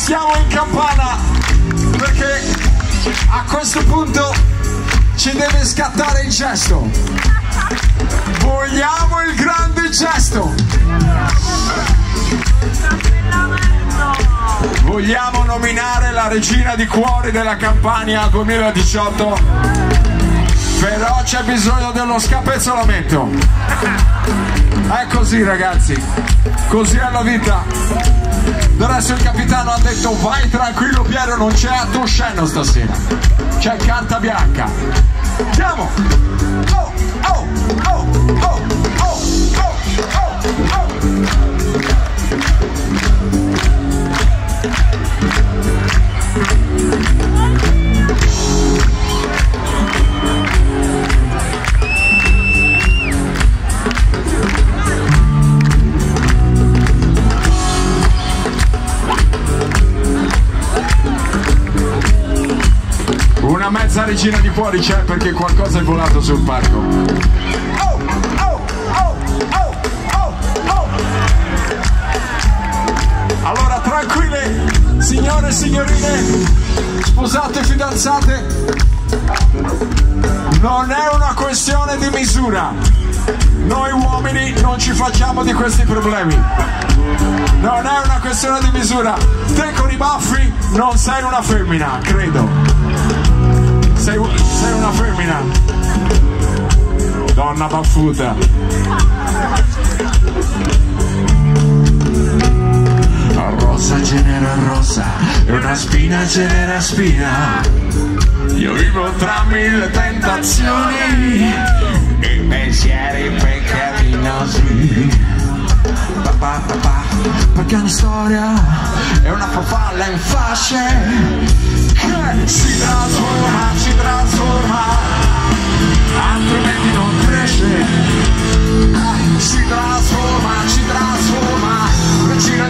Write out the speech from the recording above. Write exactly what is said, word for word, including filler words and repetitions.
Siamo in campana perché a questo punto ci deve scattare il gesto. Vogliamo il grande gesto. Vogliamo nominare la regina di cuori della Campania duemiladiciotto, però c'è bisogno dello scapezzolamento. È così ragazzi, così è la vita. Del resto il capitano ha detto vai tranquillo Piero, non c'è atto stasera, c'è carta bianca. Andiamo! Oh, oh, oh, oh, oh, oh, oh, oh. Una mezza regina di cuori c'è perché qualcosa è volato sul palco. Oh, oh, oh, oh, oh, oh. Allora tranquille, signore e signorine, sposate e fidanzate, non è una questione di misura. Noi uomini non ci facciamo di questi problemi. Non è una questione di misura. Te con i baffi non sei una femmina, credo. Sei, sei una femmina, donna baffuta. Rosa genera rosa e una spina genera spina. Io vivo tra mille tentazioni e pensieri peccaminosi. Papà, papà, perché una storia è una farfalla in fasce che si trasforma, si trasforma, altrimenti non cresce. Si trasforma, si trasforma, regina